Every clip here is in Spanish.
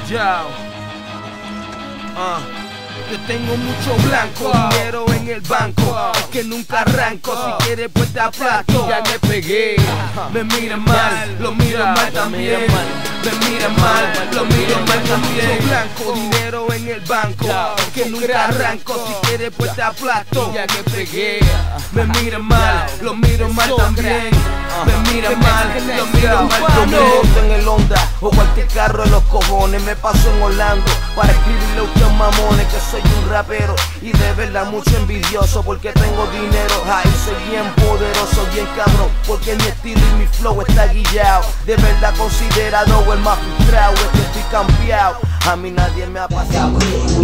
Yo, yo tengo mucho blanco, dinero en el banco, que nunca arranco. Si quieres pues te aplasto. Ya me pegué, me miran mal, lo miro mal también. Me miran mal, lo miro mal también. Mucho blanco, dinero en el banco, que nunca arranco. Si quieres pues te aplasto. Ya que pegué, me miran mal, lo miro mal también. Me miran mal, lo miro mal también. Yo me monto en el Honda o cualquier carro en los cojones. Me paso en Orlando para escribirle a ustedes mamones que soy un rapero y de verdad mucho envidioso porque tengo dinero. Ay, soy bien poderoso, bien cabrón, porque mi estilo y mi flow está guillado. De verdad considerado el más frustrado, es que estoy cambiado. A mí nadie me ha pasado.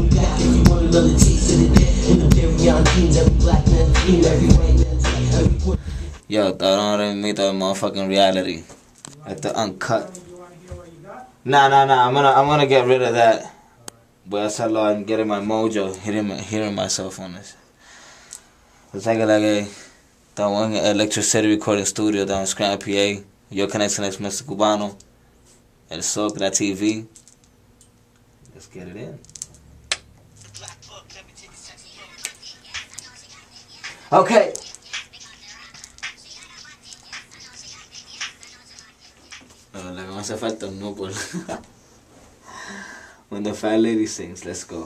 Yo, throw on me the motherfucking reality. Like the uncut. Nah. I'm gonna get rid of that. Voy a hacerlo and getting my mojo, hearing myself on this. It's like estamos en Electric City Recording Studio down in Scranton, PA. Yo Connection X Mr. Cubano. El Socra TV. Let's get it in. Okay. Le que me hace falta un no por. When the fat lady sings, let's go.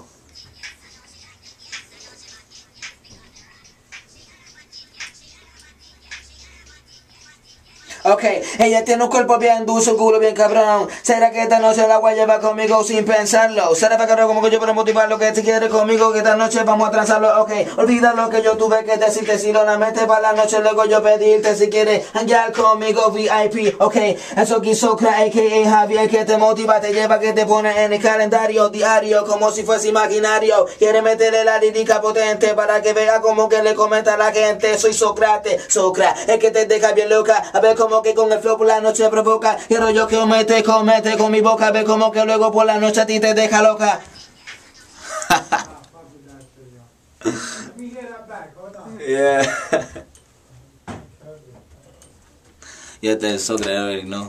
Ok, ella tiene un cuerpo bien dulce, un culo bien cabrón. ¿Será que esta noche la voy a llevar conmigo sin pensarlo? ¿Será para cabrón como que yo para motivarlo que si quiere conmigo que esta noche vamos a transarlo? Ok, olvida lo que yo tuve que decirte. Si lo lamentes para la noche luego yo pedirte si quieres hangar conmigo VIP. Ok, eso quiso creer a.k.a. Javier que te motiva, te lleva, que te pone en el calendario diario como si fuese imaginario. Quiere meterle la lírica potente para que vea como que le comenta a la gente. Soy Sócrates, es que te deja bien loca. A ver cómo que con el flow por la noche provoca. Quiero yo que comete con mi boca. Ve como que luego por la noche a ti te deja loca. Yeah. Yeah, that's so good. I already know.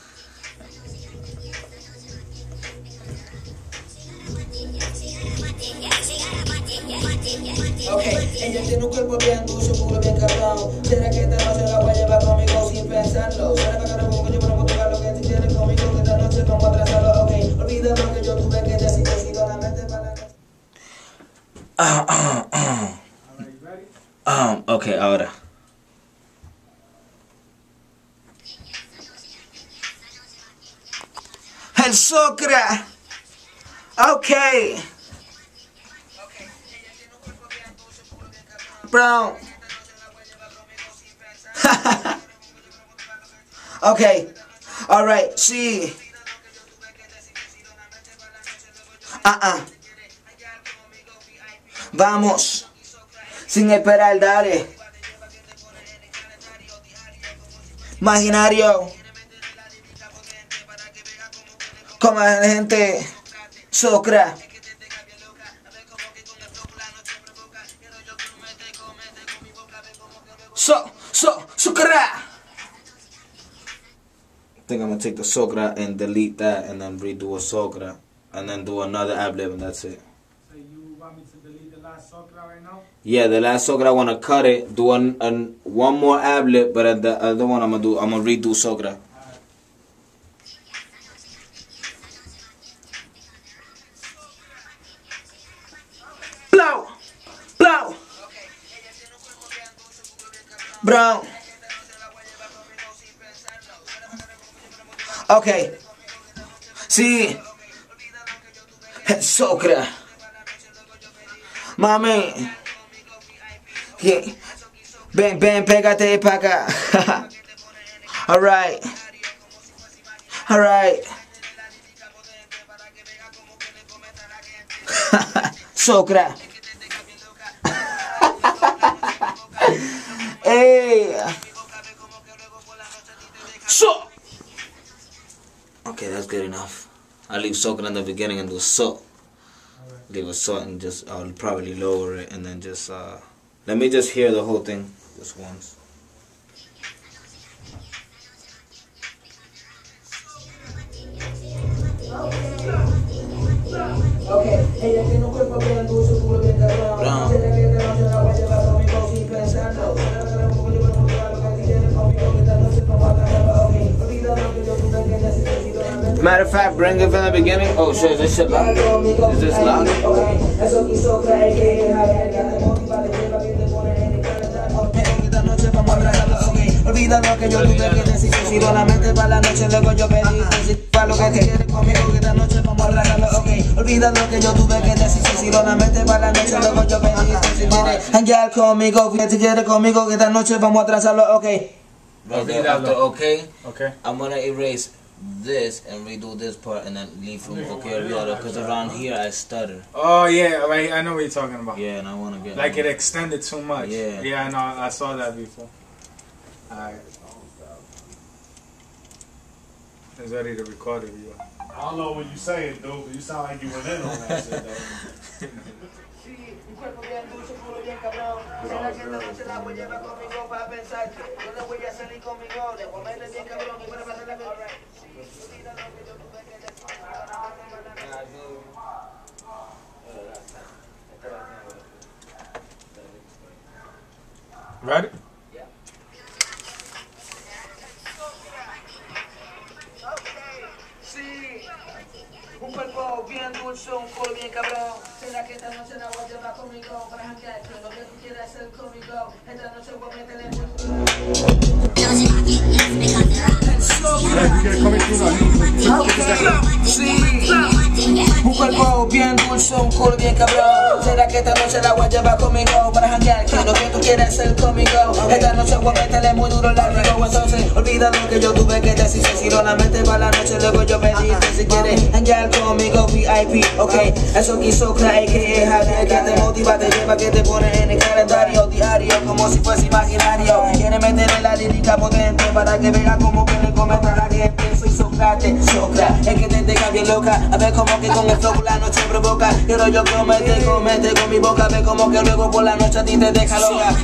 Ok, ella tiene un cuerpo bien dulce, un culo bien cabrón. ¿Será que esta noche la voy a llevar conmigo sin pensarlo? ¿Será que ahora pongo yo para motivar lo que si quieres conmigo que esta noche vamos a trazarlo? Ok, olvida lo que yo tuve que decir, si solamente para la noche. Ok, ahora. El Socra. Ok. Brown. Okay. All right. Sí. Vamos. Sin esperar, dale. Imaginario. Como la gente. Socra. Socra. I think I'm gonna take the Socra and delete that and then redo a Socra and then do another ad-lib and that's it. So you want me to delete the last Socra right now? Yeah, the last Socra I wanna cut it, do one more ad-lib, but the other one I'm gonna redo Socra. Blow. Brown. Okay. Sí. Socra. Mami. Ven, pégate pa' acá. Alright. Socra. Hey. Okay, that's good enough. I'll leave Socra in the beginning and do so. Leave a so and just I'll probably lower it and then just let me just hear the whole thing just once. Ella tiene un cuerpo bien dulce, culo bien cabrón. Será que esta noche la voy a llevar conmigo sin pensarlo. Será que la mujer yo voy a lo que quieres conmigo, que esta noche vamos a trabajar. Olvida lo que yo tuve que necesito. Matter of fact, bring it from the beginning. Oh shit, is this shit loud? Is this loud? Eso quiso creer que es alguien que te motiva, te lleva, que te pone en el calendario. Esta noche vamos a trabajar. Olvida lo que yo tuve que decir, si solamente para la noche luego yo pedí, para lo que te quieres conmigo, que esta noche vamos a trabajarlo, ok. Olvida lo que yo tuve que decir, si solamente para la noche luego yo pedí, si quieres hangar conmigo, que te quieres conmigo, que esta noche vamos a trazarlo, ok. Okay, after okay, Okay. I'm gonna erase this and redo this part and then leave from okay, olvídalo, because around here I stutter. Oh yeah, right. I know what you're talking about. Yeah, and I wanna get Like it extended too much. Yeah. Yeah, I know. I saw that before. Alright. It's ready to record it, you. I don't know what you saying, dude, but you sound like you went in on that shit, though. Sí, un cuerpo bien dulce, culo bien cabrón. Será que esta noche la voy a llevar conmigo para pensarte. Yo le voy a salir conmigo, de comerle bien cabrón y para pasar la vida. Sí, olvida lo que yo tuve que decir. Ready? Sí, un cuerpo bien dulce, un culo bien cabrón. Será que esta noche la voy a llevar conmigo para janguear, que lo que tú quieras hacer conmigo. Esta noche voy a meterle un cuerpo bien dulce, un culo bien cabrón. Será que esta noche la voy a llevar conmigo para janguear, que lo que tú quieras hacer conmigo. Esta noche voy a meterle muy duro la rico. Entonces olvida lo que yo tuve que decir, si solamente para la noche luego yo pedí, si quieres janguear conmigo VIP, ok. Eso quiso creer que es alguien que te motiva, te lleva, que te pone en el calendario diario, como si fuese imaginario. Quiere meterle la lírica potente para que vea como que le comenta a la gente. Soy Sócrates, Sócrates, es que te deja bien loca. A ver como que con el flow la noche provoca. Quiero yo comete con mi boca. A ver como que luego por la noche a ti te deja loca.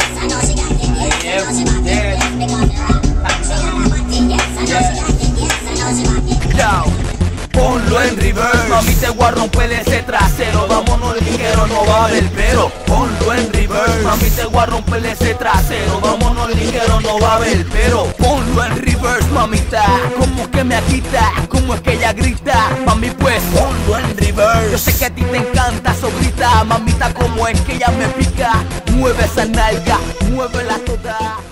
Ponlo en reverse, mami te voy a romper ese trasero. Vámonos ligero, no va a haber pero. Ponlo en reverse, mami te voy a romper ese trasero. Vámonos ligero, no va a haber pero. Ponlo en reverse, mamita, como que me agita, como es que ella grita. Mami pues ponlo en reverse. Yo sé que a ti te encanta, so grita, mamita, como es que ella me pica. Mueve esa nalga, muévela toda.